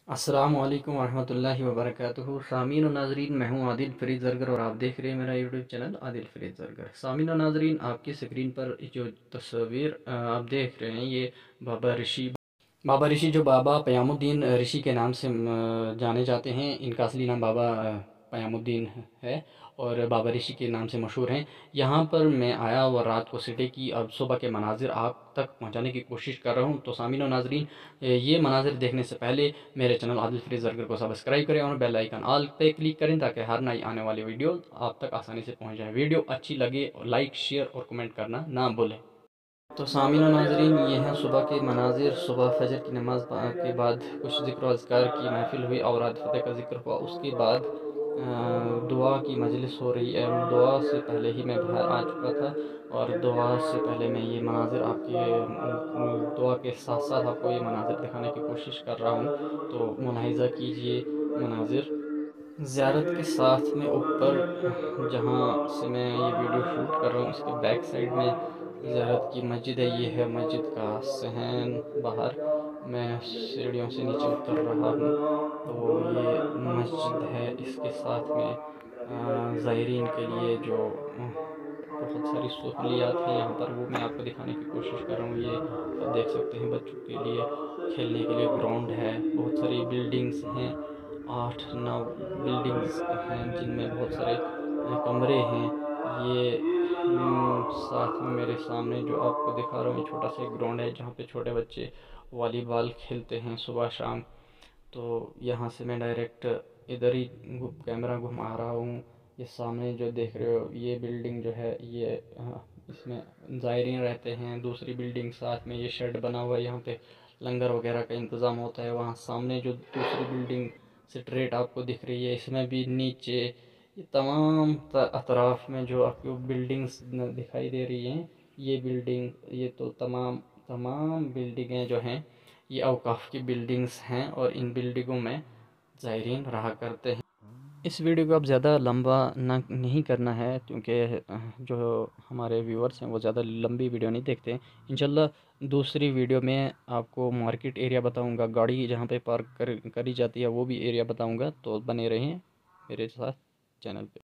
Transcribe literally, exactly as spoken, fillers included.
अस्सलामु अलैकुम वरहमतुल्लाहि वबरकातुहू। सामीन और नाजरीन, मैं हूं आदिल फरीद ज़रगर और आप देख रहे हैं मेरा यूट्यूब चैनल आदिल फरीद ज़रगर। सामीन और नाजरीन, आपकी स्क्रीन पर जो तस्वीर अ, आप देख रहे हैं, ये बाबा ऋषि बाबा ऋषि जो बाबा क़यामुद्दीन ऋषि के नाम से अ, जाने जाते हैं। इनका असली नाम बाबा अ, क़यामुद्दीन है और बाबा ऋषि के नाम से मशहूर हैं। यहाँ पर मैं आया और रात को सिटे की अब सुबह के मनाजिर आप तक पहुँचाने की कोशिश कर रहा हूँ। तो सामीन और नाजरीन, ये मनाजिर देखने से पहले मेरे चैनल आदिल फरीद ज़रगर को सब्सक्राइब करें और बेल आइकन ऑल पे क्लिक करें ताकि हर नई आने वाली वीडियो आप तक आसानी से पहुँच जाए। वीडियो अच्छी लगे लाइक शेयर और कमेंट करना ना भूलें। तो सामीन व नाज़रीन, ये हैं सुबह के मनाजिर। सुबह फजर की नमाज़ के बाद कुछ ज़िक्र अज़कार की महफ़िल हुई, औराद फ़तेह का ज़िक्र हुआ। उसके बाद अ, दुआ की मजलिस हो रही है। दुआ से पहले ही मैं बाहर आ चुका था और दुआ से पहले मैं ये मनाजिर आपके दुआ के साथ साथ आपको ये मनाजिर दिखाने की कोशिश कर रहा हूँ। तो मुलाहिज़ा कीजिए मनाजिर। ज़ियारत के साथ में ऊपर जहाँ से मैं ये वीडियो शूट कर रहा हूँ, इसके बैक साइड में ज़ियारत की मस्जिद है। ये है मस्जिद का सहन। बाहर मैं सीढ़ियों से नीचे उतर रहा हूँ तो ये मस्जिद है। इसके साथ में ज़ायरीन के लिए जो अ, बहुत सारी सहूलियात हैं यहाँ पर, वो मैं आपको दिखाने की कोशिश कर रहा हूँ। ये आप देख सकते हैं, बच्चों के लिए खेलने के लिए ग्राउंड है। बहुत सारी बिल्डिंग्स हैं, आठ नौ बिल्डिंग्स हैं जिनमें बहुत सारे अ, कमरे हैं। ये उम, साथ में मेरे सामने जो आपको दिखा रहा हूँ, ये छोटा सा एक ग्राउंड है जहाँ पे छोटे बच्चे वॉलीबॉल खेलते हैं सुबह शाम। तो यहाँ से मैं डायरेक्ट इधर ही घु कैमरा घुमा रहा हूँ। ये सामने जो देख रहे हो, ये बिल्डिंग जो है, ये अ, इसमें ज़ायरीन रहते हैं। दूसरी बिल्डिंग साथ में ये शेड बना हुआ है, यहाँ पे लंगर वगैरह का इंतज़ाम होता है। वहाँ सामने जो दूसरी बिल्डिंग स्ट्रेट आपको दिख रही है, इसमें भी नीचे ये तमाम त- अतराफ़ में जो आपको बिल्डिंग्स न- दिखाई दे रही हैं, ये बिल्डिंग, ये तो तमाम तमाम बिल्डिंगें जो हैं, ये औकाफ की बिल्डिंग्स हैं और इन बिल्डिंगों में ज़ायरीन रहा करते हैं। इस वीडियो को अब ज़्यादा लंबा ना नहीं करना है क्योंकि अ, जो हमारे व्यूअर्स हैं वो ज़्यादा लंबी वीडियो नहीं देखते हैं। इंशाल्लाह दूसरी वीडियो में आपको मार्केट एरिया बताऊंगा, गाड़ी जहाँ पे पार्क कर करी जाती है वो भी एरिया बताऊंगा। तो बने रहें मेरे साथ चैनल पे।